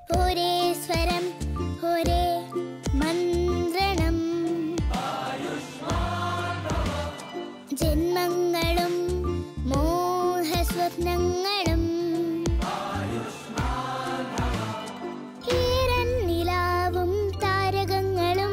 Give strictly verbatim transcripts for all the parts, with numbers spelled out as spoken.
ഒരേ സ്വരം ഒരേ മന്ത്രണം ജന്മങ്ങളും മോഹസ്വപ്നങ്ങളും ഈരൻ നിലാവും താരകങ്ങളും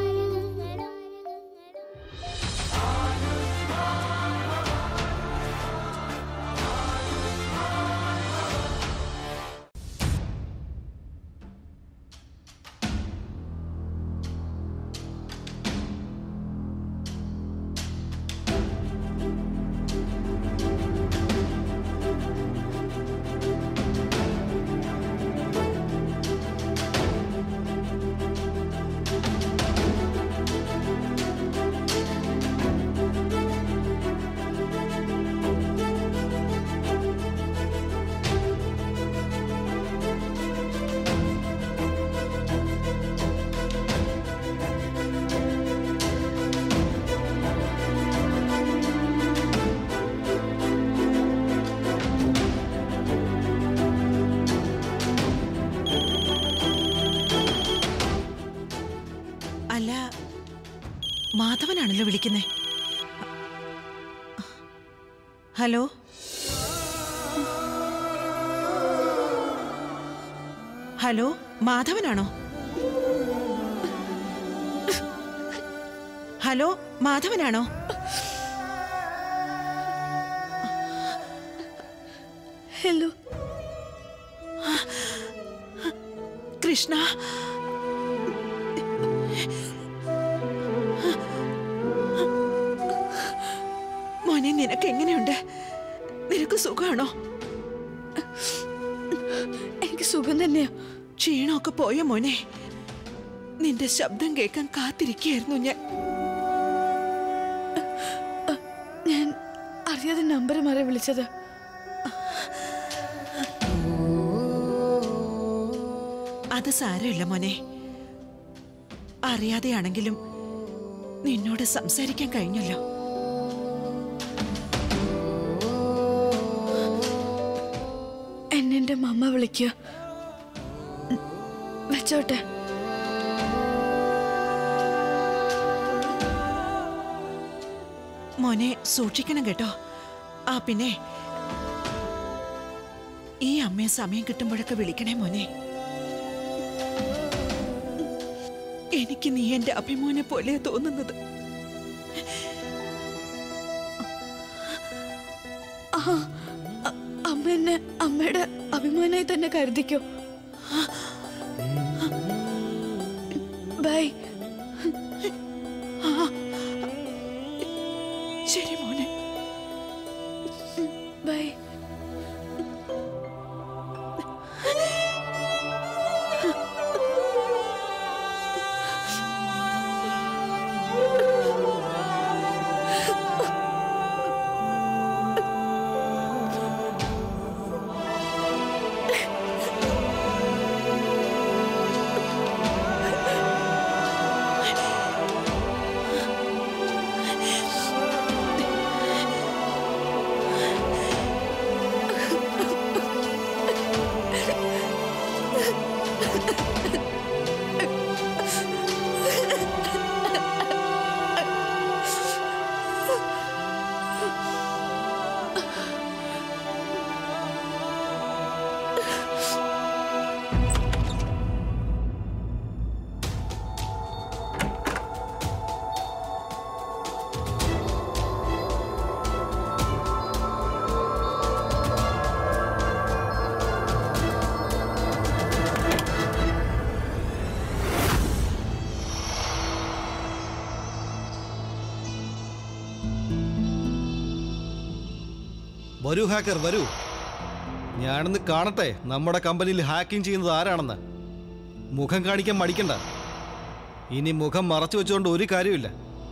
അല്ല, മാധവനാണല്ലോ വിളിക്കുന്നേ. ഹലോ, ഹലോ, മാധവനാണോ? ഹലോ, മാധവനാണോ? ഹലോ കൃഷ്ണ, മോനെ, നിനക്ക് എങ്ങനെയുണ്ട്? നിനക്ക് സുഖമാണോ? എനിക്ക് സുഖം തന്നെയാ. ക്ഷീണമൊക്കെ പോയോ മോനെ? നിന്റെ ശബ്ദം കേൾക്കാൻ കാത്തിരിക്കുകയായിരുന്നു ഞാൻ. ഞാൻ അറിയാതെ നമ്പർ മാറി വിളിച്ചത്. അത് സാരമില്ല മോനെ. അറിയാതെയാണെങ്കിലും നിന്നോട് സംസാരിക്കാൻ കഴിഞ്ഞല്ലോ. എന്നെ എന്റെ മമ്മ വിളിക്കുക. വെച്ചോട്ടെ. മോനെ, സൂക്ഷിക്കണം കേട്ടോ. ആ പിന്നെ, ഈ അമ്മയെ സമയം കിട്ടുമ്പോഴൊക്കെ വിളിക്കണേ മോനെ. എനിക്ക് നീ എന്റെ അഭിമോനെ പോലെ തോന്നുന്നത്. അമ്മ എന്നെ അമ്മയുടെ അഭിമാനമായി തന്നെ കരുതിക്കോ. ബൈ. ശരി മോനെ, ബൈ. വരൂ ഹാക്കർ, വരൂ. ഞാനൊന്ന് കാണട്ടെ നമ്മുടെ കമ്പനിയിൽ ഹാക്കിംഗ് ചെയ്യുന്നത് ആരാണെന്ന്. മുഖം കാണിക്കാൻ മടിക്കണ്ട. ഇനി മുഖം മറച്ചു വെച്ചുകൊണ്ട് ഒരു കാര്യമില്ല.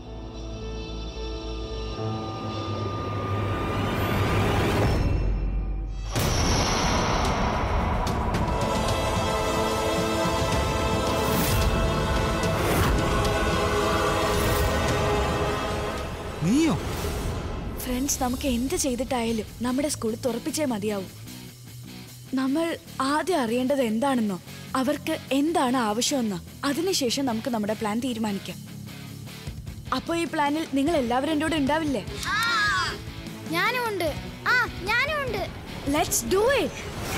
നീയോ? ഫ്രണ്ട്സ്, നമുക്ക് എന്ത് ചെയ്തിട്ടായാലും നമ്മുടെ സ്കൂൾ തുറപ്പിച്ചേ മതിയാവും. നമ്മൾ ആദ്യം അറിയേണ്ടത് എന്താണെന്നോ, അവർക്ക് എന്താണ് ആവശ്യമെന്ന് അതിനുശേഷം നമുക്ക് നമ്മുടെ പ്ലാൻ തീരുമാനിക്കാം. അപ്പൊ ഈ പ്ലാനിൽ നിങ്ങൾ എല്ലാവരും എൻ്റെ കൂടെ ഉണ്ടാവില്ലേ? ഞാനും ഉണ്ട്. ആ ഞാനും ഉണ്ട്. Let's do it.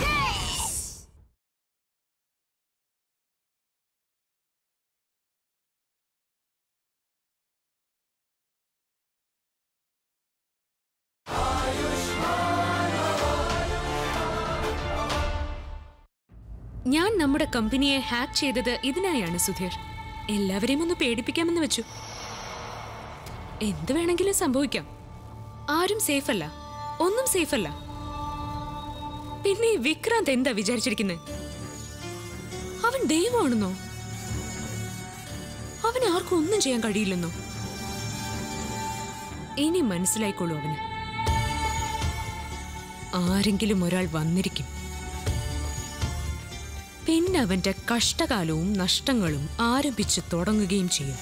ഞാൻ നമ്മുടെ കമ്പനിയെ ഹാക്ക് ചെയ്തത് ഇതിനായാണ് സുധീർ. എല്ലാവരെയും ഒന്ന് പേടിപ്പിക്കാമെന്ന് വെച്ചു. എന്ത് വേണമെങ്കിലും സംഭവിക്കാം. ആരും സേഫ് അല്ല, ഒന്നും സേഫ് അല്ല. പിന്നെ വിക്രാന്ത് എന്താ വിചാരിച്ചിരിക്കുന്നത്? അവൻ ദൈവമാണെന്നോ? അവന് ആർക്കും ഒന്നും ചെയ്യാൻ കഴിയില്ലെന്നോ? ഇനി മനസ്സിലായിക്കോളൂ അവന്. ആരെങ്കിലും ഒരാൾ വന്നിരിക്കും. പിന്നെ അവന്റെ കഷ്ടകാലവും നഷ്ടങ്ങളും ആരംഭിച്ചു തുടങ്ങുകയും ചെയ്യും.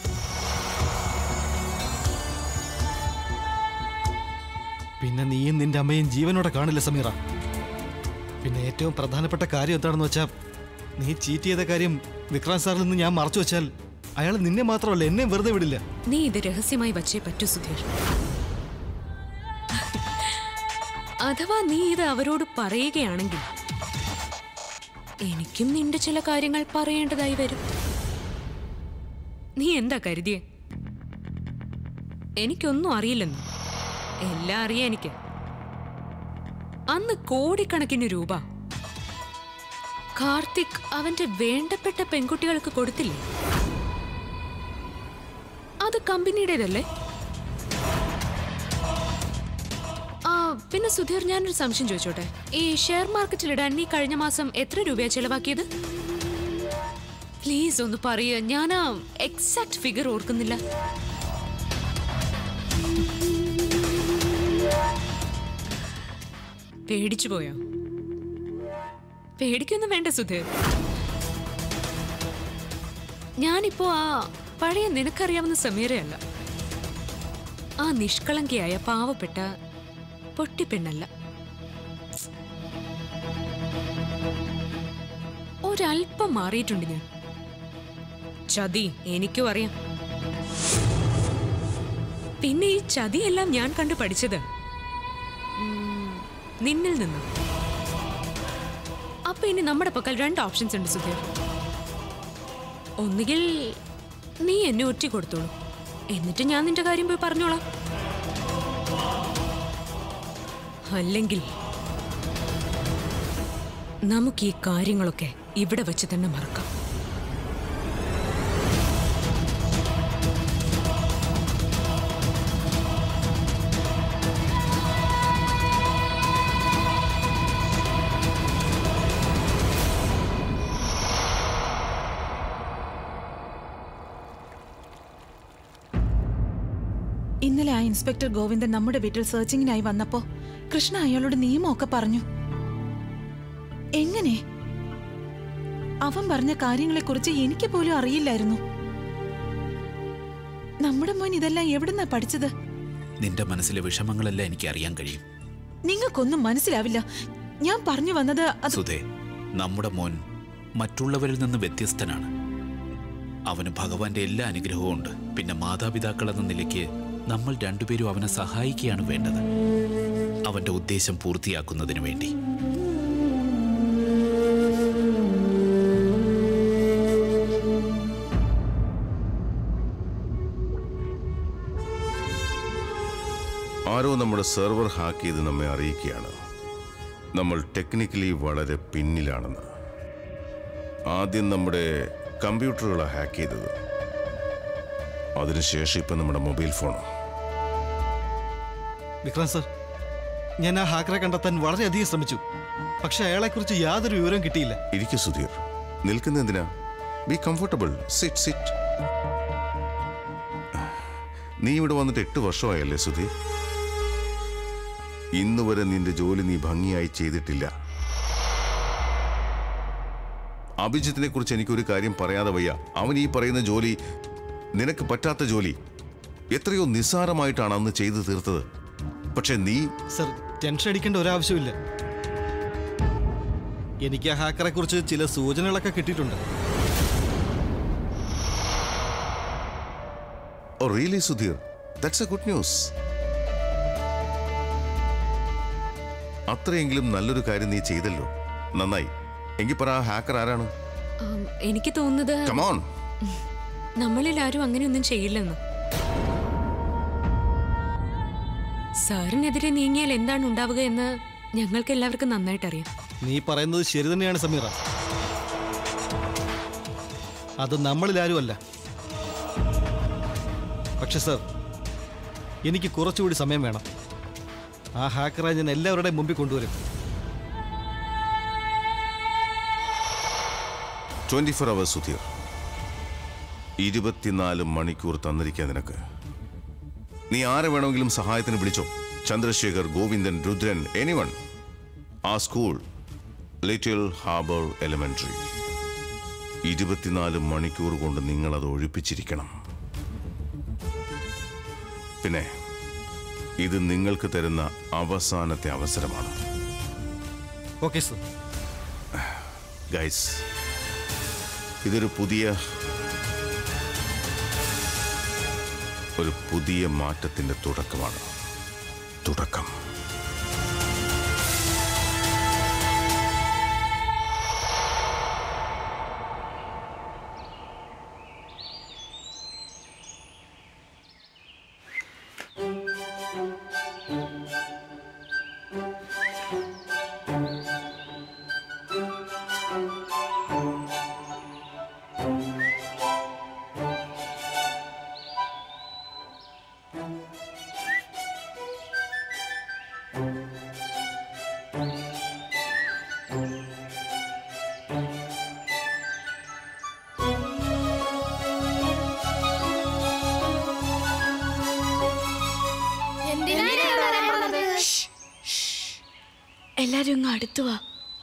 പിന്നെ നീയും നിന്റെ അമ്മയും ജീവനോടെ കാണില്ല സമീറ. പിന്നെ ഏറ്റവും പ്രധാനപ്പെട്ട കാര്യം എന്താണെന്ന് വെച്ചാൽ, നീ ചീറ്റ് ചെയ്ത കാര്യം വിക്രാന്ത് സാറിൽ നിന്ന് ഞാൻ മറച്ചു വെച്ചാൽ അയാൾ നിന്നെ മാത്രമല്ല എന്നെ വെറുതെ വിടില്ല. നീ ഇത് രഹസ്യമായി വച്ചേ പറ്റൂ സുധീർ. അഥവാ നീ ഇത് അവരോട് പറയുകയാണെങ്കിൽ എനിക്കും നിന്റെ ചില കാര്യങ്ങൾ പറയേണ്ടതായി വരും. നീ എന്താ കരുതിയേ? എനിക്കൊന്നും അറിയില്ലെന്ന്. എല്ലാം അറിയാം എനിക്ക്. അന്ന് കോടിക്കണക്കിന് രൂപ കാർത്തിക് അവന്റെ വേണ്ടപ്പെട്ട പെൺകുട്ടികൾക്ക് കൊടുത്തില്ലേ? അത് കമ്പനിയുടേതല്ലേ? ആ പിന്നെ സുധീർ, ഞാനൊരു സംശയം ചോദിച്ചോട്ടെ. ഈ ഷെയർ മാർക്കറ്റിലിടാൻ നീ കഴിഞ്ഞ മാസം എത്ര രൂപയാ ചെലവാക്കിയത്? പ്ലീസ് ഒന്ന് പറയൂ. ഞാൻ ആ എക്സാക്ട് ഫിഗർ ഓർക്കുന്നില്ല. പേടിച്ചു പോയോ? പേടിക്കൊന്നും വേണ്ട സുധീർ. ഞാനിപ്പോ ആ പഴയ നിനക്കറിയാവുന്ന സമീറയല്ല. ആ നിഷ്കളങ്കിയായ പാവപ്പെട്ട പൊട്ടിപ്പെണ്ണല്ല. ഒരൽപ്പം മാറിയിട്ടുണ്ട് ഞാൻ. ചതി എനിക്കും അറിയാം. പിന്നെ ഈ ചതിയെല്ലാം ഞാൻ കണ്ടു പഠിച്ചത് നിന്നിൽ നിന്ന്. അപ്പൊ ഇനി നമ്മുടെ പക്കൽ രണ്ട് ഓപ്ഷൻസ് ഉണ്ട് സുധീർ. ഒന്നുകിൽ നീ എന്നെ ഒറ്റ കൊടുത്തോളൂ, എന്നിട്ട് ഞാൻ നിന്റെ കാര്യം പോയി പറഞ്ഞോളാം. അല്ലെങ്കിൽ നമുക്ക് ഈ കാര്യങ്ങളൊക്കെ ഇവിടെ വെച്ച് തന്നെ മറക്കാം. ഇന്നലെ ആ ഇൻസ്പെക്ടർ ഗോവിന്ദൻ നമ്മുടെ വീട്ടിൽ സെർച്ചിങ്ങിനായി വന്നപ്പോ കൃഷ്ണ അയാളോട് നിയമമൊക്കെ പറഞ്ഞു. എങ്ങനെ? അവൻ പറഞ്ഞ കാര്യങ്ങളെക്കുറിച്ച് എനിക്ക് പോലും അറിയില്ലായിരുന്നു. നമ്മുടെ മോൻ ഇതെല്ലാം എവിടുന്നാ പഠിച്ചത്? നിന്റെ മനസ്സിലെ വിഷമങ്ങളെല്ലാം എനിക്ക് അറിയാൻ കഴിയും. നിങ്ങൾക്കൊന്നും മനസ്സിലാവില്ല. ഞാൻ പറഞ്ഞു വന്നത് സുധേ, നമ്മുടെ മോൻ മറ്റുള്ളവരിൽ നിന്ന് വ്യത്യസ്തനാണ്. അവന് ഭഗവാന്റെ എല്ലാ അനുഗ്രഹവും ഉണ്ട്. പിന്നെ മാതാപിതാക്കൾ എന്ന നിലയ്ക്ക് നമ്മൾ രണ്ടുപേരും അവനെ സഹായിക്കുകയാണ് വേണ്ടത്, അവന്റെ ഉദ്ദേശം പൂർത്തിയാക്കുന്നതിന് വേണ്ടി. ആരോ നമ്മുടെ സെർവർ ഹാക്ക് ചെയ്ത് നമ്മെ അറിയിക്കുകയാണ് നമ്മൾ ടെക്നിക്കലി വളരെ പിന്നിലാണെന്ന്. ആദ്യം നമ്മുടെ കമ്പ്യൂട്ടറുകളാണ് ഹാക്ക് ചെയ്തത്, അതിനുശേഷം ഇപ്പം നമ്മുടെ മൊബൈൽ ഫോണോ. വിക്രാന്ത് സർ, ഞാൻ ആ ഹാക്കറെ കണ്ടെത്താൻ വളരെയധികം ശ്രമിച്ചു. പക്ഷെ അയാളെക്കുറിച്ച് യാതൊരു വിവരവും കിട്ടിയില്ല. ഇരിക്കു സുധീർ, നിൽക്കുന്ന എന്തിനാ? Be comfortable, sit sit. നീ ഇവിടെ വന്നിട്ട് എട്ട് വർഷമായല്ലേ സുധീർ? ഇന്ന് വരെ നിന്റെ ജോലി നീ ഭംഗിയായി ചെയ്തിട്ടില്ല. അഭിജിത്തിനെ കുറിച്ച് എനിക്കൊരു കാര്യം പറയാതെ വയ്യ. അവൻ ഈ പറയുന്ന ജോലി, നിനക്ക് പറ്റാത്ത ജോലി, എത്രയോ നിസ്സാരമായിട്ടാണ് അന്ന് ചെയ്തു തീർത്തത്. പക്ഷെ നീ... സർ, ടെൻഷൻ അടിക്കേണ്ട ഒരാവശ്യമില്ല. എനിക്ക് ആ ഹാക്കറെ കുറിച്ച് ചില സൂചനകളൊക്കെ കിട്ടിയിട്ടുണ്ട്. Oh really Sudheer, that's a good news. അത്രയെങ്കിലും നല്ലൊരു കാര്യം നീ ചെയ്തല്ലോ, നന്നായി. എങ്കിൽ പറ, ഹാക്കർ ആരാണ്? ആം, എനിക്ക് തോന്നുന്നത് Come on. നമ്മളിൽ ആരും അങ്ങനെയൊന്നും ചെയ്യില്ലെന്ന്. സാറിനെതിരെ നീങ്ങിയാൽ എന്താണ് ഉണ്ടാവുക എന്ന് ഞങ്ങൾക്ക് എല്ലാവർക്കും നന്നായിട്ട് അറിയാം. നീ പറയുന്നത് ശരി തന്നെയാണ് സമീറ. അത് നമ്മളിലാരും അല്ല. പക്ഷെ സർ, എനിക്ക് കുറച്ചുകൂടി സമയം വേണം. ആ ഹാക്കറെ ഞാൻ എല്ലാവരുടെയും മുമ്പിൽ കൊണ്ടുവരും. ട്വന്റി ഫോർ അവേഴ്സ് സുധീർ, ഇരുപത്തിനാല് മണിക്കൂർ തന്നിരിക്കാൻ നിനക്ക്. നീ ആരെ വേണമെങ്കിലും സഹായത്തിന് വിളിച്ചോ. ചന്ദ്രശേഖർ, ഗോവിന്ദൻ, രുദ്രൻ, എനിവൺ. ആ സ്കൂൾ ലിറ്റിൽ ഹാർബർ എലിമെന്ററി. ഇരുപത്തിനാല് മണിക്കൂർ കൊണ്ട് നിങ്ങളത് ഒഴിപ്പിച്ചിരിക്കണം. പിന്നെ ഇത് നിങ്ങൾക്ക് തരുന്ന അവസാനത്തെ അവസരമാണ്. Okay sir. ഗൈസ്, ഇതൊരു പുതിയ ഒരു പുതിയ മാറ്റത്തിന്റെ തുടക്കമാണ്. തുടക്കം. എല്ലാരും ഇങ്ങ് അടുത്തു വാ.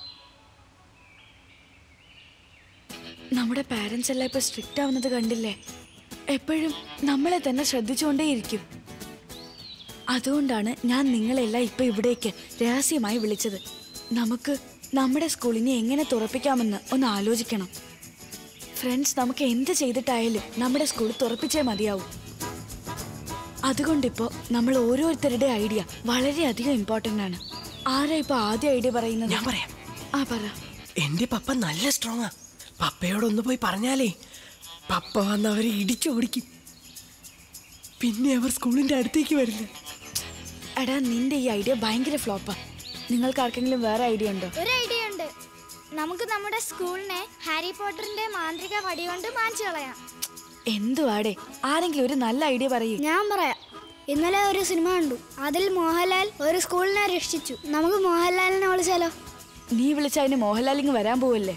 നമ്മുടെ പാരന്റ്സ് എല്ലാം ഇപ്പൊ സ്ട്രിക്റ്റ് ആവുന്നത് കണ്ടില്ലേ? എപ്പോഴും നമ്മളെ തന്നെ ശ്രദ്ധിച്ചുകൊണ്ടേയിരിക്കും. അതുകൊണ്ടാണ് ഞാൻ നിങ്ങളെല്ലാം ഇപ്പൊ ഇവിടേക്ക് രഹസ്യമായി വിളിച്ചത്. നമുക്ക് നമ്മുടെ സ്കൂളിനെ എങ്ങനെ തുറപ്പിക്കാമെന്ന് ഒന്ന് ആലോചിക്കണം. ഫ്രണ്ട്സ്, നമുക്ക് എന്ത് ചെയ്തിട്ടായാലും നമ്മുടെ സ്കൂൾ തുറപ്പിച്ചേ മതിയാവും. അതുകൊണ്ടിപ്പോ നമ്മൾ ഓരോരുത്തരുടെ ഐഡിയ വളരെയധികം ഇമ്പോർട്ടൻ്റ് ആണ്. ആരാ ഇപ്പൊ ആദ്യ ഐഡിയ പറയുന്നത്? ഞാൻ പറയാം. ആ പറ. എന്റെ പപ്പ നല്ല സ്ട്രോങ്ങാ. പപ്പയോടൊന്ന് പോയി പറഞ്ഞാലേ പപ്പ വന്ന് അവരെ ഇടിച്ചോടിക്കും. പിന്നെ അവർ സ്കൂളിന്റെ അടുത്തേക്ക് വരില്ല. എടാ, നിന്റെ ഈ ഐഡിയ ഭയങ്കര ഫ്ലോപ്പാ. നിങ്ങൾക്ക് ആർക്കെങ്കിലും വേറെ ഐഡിയ ഉണ്ടോ? ഒരു ഐഡിയ ഉണ്ട്. നമുക്ക് നമ്മുടെ സ്കൂളിനെ ഹാരി പോട്ടറിന്റെ മാന്ത്രിക വടി കൊണ്ട് മാഞ്ചു കളയാം. എന്തുവാടേ? ആരെങ്കിലും ഒരു നല്ല ഐഡിയ പറയൂ. ഞാൻ പറയാം. ഇന്നലെ ഒരു സിനിമ കണ്ടു. അതിൽ മോഹൻലാൽ ഒരു സ്കൂളിനെ രക്ഷിച്ചു. നമുക്ക് മോഹൻലാലിനെ വിളിച്ചാലോ? നീ വിളിച്ച അതിന് മോഹൻലാൽ ഇങ്ങ് വരാൻ പോവല്ലേ?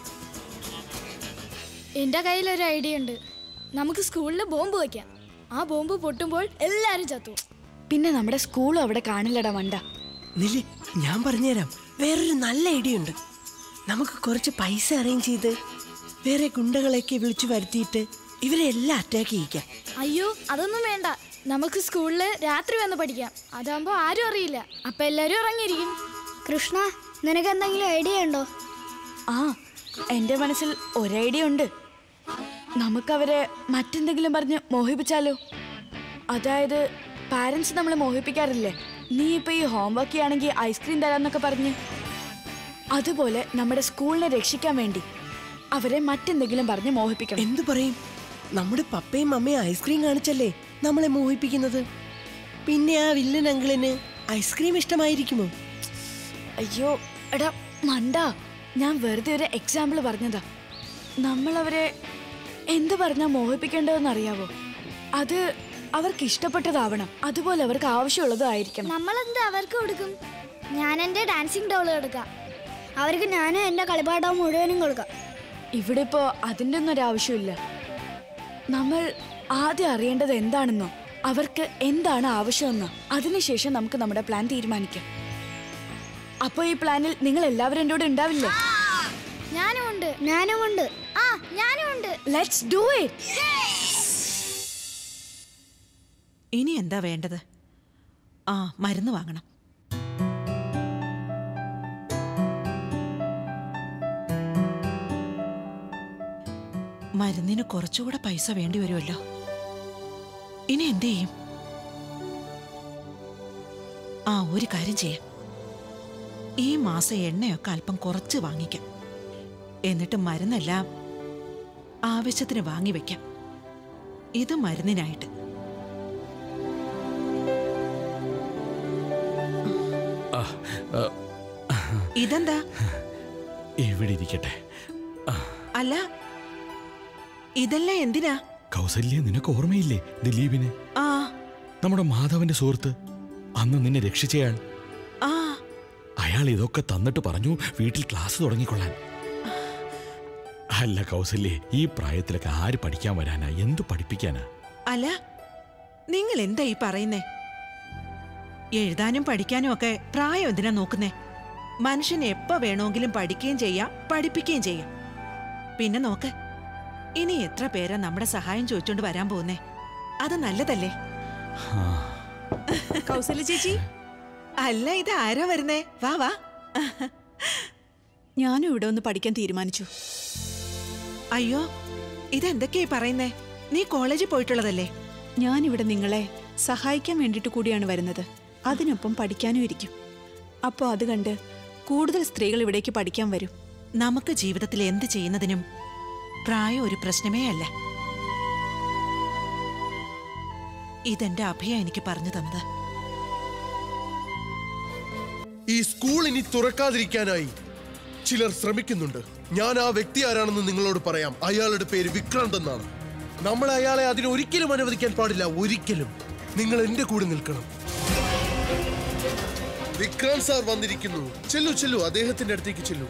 എന്റെ കയ്യിൽ ഒരു ഐഡിയ ഉണ്ട്. നമുക്ക് സ്കൂളിൽ ബോംബ് വയ്ക്കാം. ആ ബോംബ് പൊട്ടുമ്പോൾ എല്ലാരും ചത്തു. പിന്നെ നമ്മുടെ സ്കൂളും അവിടെ കാണില്ലടാ മണ്ട. നിലി, ഞാൻ പറഞ്ഞുതരാം. വേറൊരു നല്ല ഐഡിയ ഉണ്ട്. നമുക്ക് കുറച്ച് പൈസ അറേഞ്ച് ചെയ്ത് വേറെ ഗുണ്ടകളെയൊക്കെ വിളിച്ചു വരുത്തിയിട്ട് ഇവരെ എല്ലാം അറ്റാക്ക് ചെയ്യിക്കാം. അയ്യോ, അതൊന്നും വേണ്ട. നമുക്ക് സ്കൂളില് രാത്രി വന്ന് പഠിക്കാം. അതാകുമ്പോ ആരും അറിയില്ല. അപ്പൊ എല്ലാരും ഇറങ്ങിയിരിക്കും. കൃഷ്ണ, നിനക്ക് എന്തെങ്കിലും ഐഡിയ ഉണ്ടോ? ആ, എന്റെ മനസ്സിൽ ഒരു ഐഡിയ ഉണ്ട്. നമുക്കവരെ മറ്റെന്തെങ്കിലും പറഞ്ഞ് മോഹിപ്പിച്ചാലോ? അതായത് പാരന്റ്സ് നമ്മളെ മോഹിപ്പിക്കാറില്ലേ? നീ ഇപ്പൊ ഈ ഹോംവർക്ക് ചെയ്യുകയാണെങ്കിൽ ഐസ്ക്രീം തരാന്നൊക്കെ പറഞ്ഞ്, അതുപോലെ നമ്മുടെ സ്കൂളിനെ രക്ഷിക്കാൻ വേണ്ടി അവരെ മറ്റെന്തെങ്കിലും പറഞ്ഞ് മോഹിപ്പിക്കണം. എന്തു പറയും? നമ്മുടെ പപ്പയും അമ്മയും ഐസ്ക്രീം കാണിച്ചല്ലേ നമ്മളെ മോഹിപ്പിക്കുന്നത്. പിന്നെ ആ വില്ലൻ അങ്കിളിന് ഐസ്ക്രീം ഇഷ്ടമായിരിക്കുമോ? അയ്യോ എടാ മണ്ട, ഞാൻ വെറുതെ ഒരു എക്സാമ്പിൾ പറഞ്ഞതാ. നമ്മളവരെ എന്ത് പറഞ്ഞാൽ മോഹിപ്പിക്കേണ്ടതെന്ന് അറിയാവോ? അത് അവർക്ക് ഇഷ്ടപ്പെട്ടതാവണം. അതുപോലെ അവർക്ക് ആവശ്യമുള്ളതും ആയിരിക്കണം. നമ്മളെന്ത് അവർക്ക് കൊടുക്കും? ഞാൻ എന്റെ ഡാൻസിങ് ഡോൾ കൊടുക്കാം. അവർക്ക് ഞാനും എന്റെ കളിപ്പാട്ടവും മുഴുവനും കൊടുക്കാം. ഇവിടെ ഇപ്പോ അതിൻ്റെ ഒന്നും ഒരാവശ്യമില്ല. നമ്മൾ ആദ്യം അറിയേണ്ടത് എന്താണെന്നോ, അവർക്ക് എന്താണ് ആവശ്യമെന്നോ, അതിനുശേഷം നമുക്ക് നമ്മുടെ പ്ലാൻ തീരുമാനിക്കാം. അപ്പൊ ഈ പ്ലാനിൽ നിങ്ങൾ എല്ലാവരും എൻ്റെ കൂടെ ഉണ്ടാവില്ലേ? ഞാനും ഉണ്ട്. ഞാനും ഉണ്ട്. ആ ഞാനും ഉണ്ട്. Let's do it. ഇനി എന്താ വേണ്ടത്? ആ, മരുന്ന് വാങ്ങണം. മരുന്നിന് കുറച്ചുകൂടെ പൈസ വേണ്ടി വരുമല്ലോ. ഇനി എന്ത് ചെയ്യും? ആ, ഒരു കാര്യം ചെയ്യാം. ഈ മാസം എണ്ണയൊക്കെ അല്പം കുറച്ച് വാങ്ങിക്കാം. എന്നിട്ട് മരുന്നെല്ലാം ആവശ്യത്തിന് വാങ്ങി വെക്കാം. ഇത് മരുന്നിനായിട്ട്. ഇതെന്താ? ഇവിടെ ഇരിക്കട്ടെ. അല്ല, ഇതെല്ലാം എന്തിനാ? കൗസല്യ, നിനക്ക് ഓർമ്മയില്ലേ ദിലീപിനെ? ആ, നമ്മുടെ മാധവന്റെ സുഹൃത്ത്, അന്ന് നിന്നെ രക്ഷിച്ചയാൾ. ആ, അയാൾ ഇതൊക്കെ തന്നിട്ട് പറഞ്ഞു വീട്ടിൽ ക്ലാസ് തുടങ്ങിക്കൊള്ളാൻ. അല്ല കൗസല്യേ, ഈ പ്രായത്തിലൊക്കെ ആര് പഠിക്കാൻ വരാനാ? എന്തു പഠിപ്പിക്കാനാ? അല്ല, നിങ്ങൾ എന്താ ഈ പറയുന്നേ? എഴുതാനും പഠിക്കാനും ഒക്കെ പ്രായം എന്തിനാ നോക്കുന്നേ? മനുഷ്യന് എപ്പോ വേണമെങ്കിലും പഠിക്കുകയും ചെയ്യാം, പഠിപ്പിക്കുകയും ചെയ്യാം. പിന്നെ നോക്ക്, ഇനി എത്ര പേരാ നമ്മുടെ സഹായം ചോദിച്ചോണ്ട് വരാൻ പോകുന്നേ? അത് നല്ലതല്ലേ? കൗസല്യ ചേച്ചി. അല്ല, ഇത് ആരാ വരുന്നേ? വാ വാ. ഞാനും ഇവിടെ ഒന്ന് പഠിക്കാൻ തീരുമാനിച്ചു. അയ്യോ, ഇതെന്തൊക്കെയായി പറയുന്നേ? നീ കോളേജിൽ പോയിട്ടുള്ളതല്ലേ? ഞാനിവിടെ നിങ്ങളെ സഹായിക്കാൻ വേണ്ടിയിട്ട് കൂടിയാണ് വരുന്നത്. അതിനൊപ്പം പഠിക്കാനും ഇരിക്കും. അപ്പോൾ അത് കണ്ട് കൂടുതൽ സ്ത്രീകൾ ഇവിടേക്ക് പഠിക്കാൻ വരും. നമുക്ക് ജീവിതത്തിൽ എന്ത് ചെയ്യുന്നതിനും പ്രായം ഒരു പ്രശ്നമേ അല്ല. ഇതെന്റെ അഭയ എനിക്ക് പറഞ്ഞു തന്നത്. ഈ സ്കൂൾ ഇനി തുറക്കാതിരിക്കാനായി ചിലർ ശ്രമിക്കുന്നുണ്ട്. ഞാൻ ആ വ്യക്തി ആരാണെന്ന് നിങ്ങളോട് പറയാം. അയാളുടെ പേര് വിക്രാന്ത് എന്നാണ്. നമ്മൾ അയാളെ അതിന് ഒരിക്കലും അനുവദിക്കാൻ പാടില്ല. ഒരിക്കലും. നിങ്ങൾ എന്റെ കൂടെ നിൽക്കണം. വിക്രാന്ത് സാർ വന്നിരിക്കുന്നു. ചെല്ലു ചെല്ലു, അദ്ദേഹത്തിന്റെ അടുത്തേക്ക് ചെല്ലു.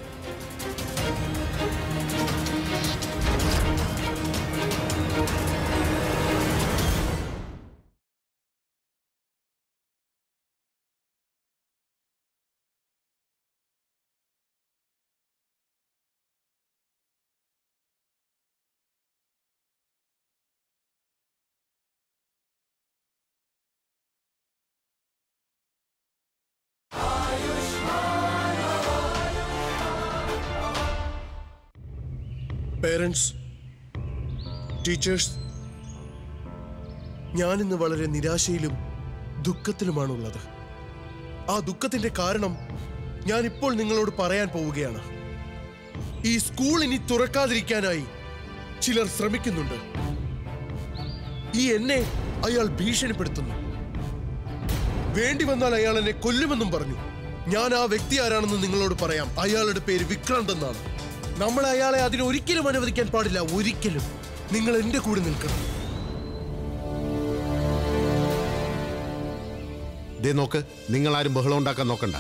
പേരൻസ്, ടീച്ചേഴ്സ്, ഞാനിന്ന് വളരെ നിരാശയിലും ദുഃഖത്തിലുമാണുള്ളത്. ആ ദുഃഖത്തിന്റെ കാരണം ഞാൻ ഇപ്പോൾ നിങ്ങളോട് പറയാൻ പോവുകയാണ്. ഈ സ്കൂൾ ഇനി തുറക്കാതിരിക്കാനായി ചിലർ ശ്രമിക്കുന്നുണ്ട്. ഈ എന്നെ അയാൾ ഭീഷണിപ്പെടുത്തുന്നു. വേണ്ടി വന്നാൽ അയാൾ എന്നെ കൊല്ലുമെന്നും പറഞ്ഞു. ഞാൻ ആ വ്യക്തി ആരാണെന്ന് നിങ്ങളോട് പറയാം. അയാളുടെ പേര് വിക്രാന്ത് എന്നാണ്. നമ്മൾ അയാളെ അതിന് ഒരിക്കലും അനുവദിക്കാൻ പാടില്ല. ഒരിക്കലും. നിങ്ങൾ എന്റെ കൂടെ നിൽക്കണം. ദേ നോക്ക്, നിങ്ങൾ ആരും ബഹളം ഉണ്ടാക്കാൻ നോക്കണ്ട.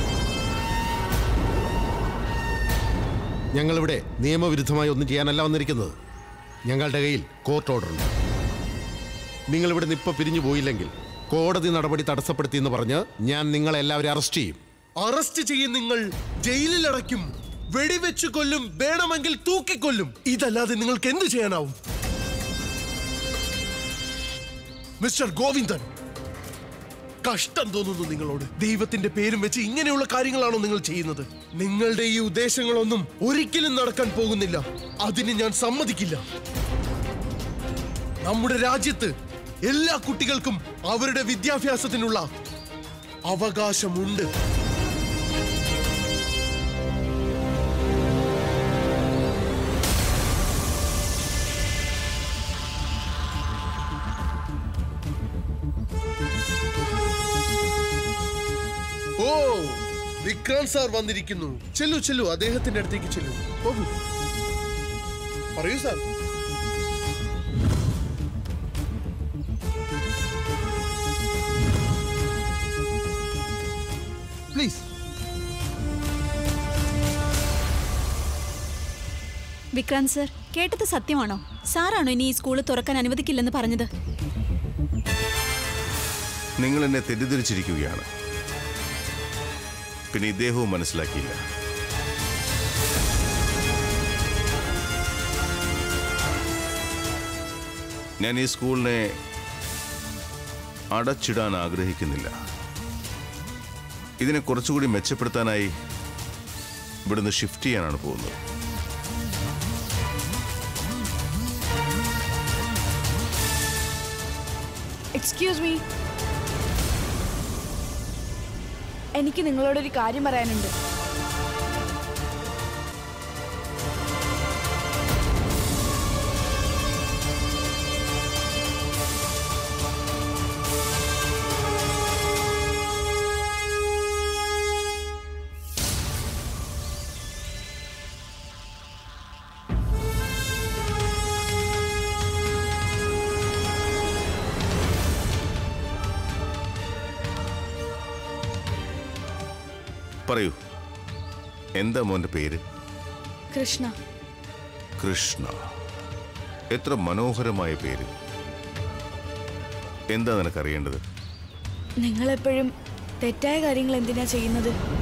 ഞങ്ങളിവിടെ നിയമവിരുദ്ധമായി ഒന്നും ചെയ്യാനല്ല വന്നിരിക്കുന്നത്. ഞങ്ങളുടെ കയ്യിൽ കോർട്ട് ഓർഡർ ഉണ്ട്. നിങ്ങളിവിടെ നിന്ന് ഇപ്പൊ പിരിഞ്ഞു പോയില്ലെങ്കിൽ കോടതി നടപടി തടസ്സപ്പെടുത്തിയെന്ന് പറഞ്ഞ് ഞാൻ നിങ്ങളെല്ലാവരും അറസ്റ്റ് ചെയ്യും. അറസ്റ്റ് ചെയ്യും. നിങ്ങൾ ജയിലിൽ അടയ്ക്കും. വെടിവെച്ച് കൊല്ലും. വേണമെങ്കിൽ തൂക്കിക്കൊല്ലും. ഇതല്ലാതെ നിങ്ങൾക്ക് എന്ത് ചെയ്യാനാവും? മിസ്റ്റർ ഗോവിന്ദൻ, കഷ്ടം തോന്നുന്നു നിങ്ങളോട്. ദൈവത്തിന്റെ പേരും വെച്ച് ഇങ്ങനെയുള്ള കാര്യങ്ങളാണോ നിങ്ങൾ ചെയ്യുന്നത്? നിങ്ങളുടെ ഈ ഉദ്ദേശങ്ങളൊന്നും ഒരിക്കലും നടക്കാൻ പോകുന്നില്ല. അതിന് ഞാൻ സമ്മതിക്കില്ല. നമ്മുടെ രാജ്യത്ത് എല്ലാ കുട്ടികൾക്കും അവരുടെ വിദ്യാഭ്യാസത്തിനുള്ള അവകാശമുണ്ട്. ഓ, വിക്രാന്ത് സാർ വന്നിരിക്കുന്നു. ചെല്ലു ചെല്ലു, അദ്ദേഹത്തിന്റെ അടുത്തേക്ക് ചെല്ലു. പോകൂ. പറയൂ സാർ. പ്ലീസ്. വിക്രാന്ത് സർ, കേട്ടത് സത്യമാണോ? സാറാണോ ഇനി ഈ സ്കൂൾ തുറക്കാൻ അനുവദിക്കില്ലെന്ന് പറഞ്ഞത്? നിങ്ങൾ എന്നെ തെറ്റിദ്ധരിച്ചിരിക്കുകയാണ്. പിന്നെ ഇദ്ദേഹവും മനസ്സിലാക്കിയില്ല. ഞാൻ ഈ സ്കൂളിനെ അടച്ചിടാൻ ആഗ്രഹിക്കുന്നില്ല. ഇതിനെ കുറച്ചുകൂടി മെച്ചപ്പെടുത്താനായി ഇവിടുന്ന് ഷിഫ്റ്റ് ചെയ്യാനാണ് പോകുന്നത്. എക്സ്ക്യൂസ് മീ, എനിക്ക് നിങ്ങളോടൊരു കാര്യം പറയാനുണ്ട്. പറയൂ, എന്താ മോന്റെ പേര്? കൃഷ്ണ. കൃഷ്ണ, എത്ര മനോഹരമായ പേര്. എന്താ നിനക്കറിയേണ്ടത്? നിങ്ങളെപ്പോഴും തെറ്റായ കാര്യങ്ങൾ എന്തിനാ ചെയ്യുന്നത്?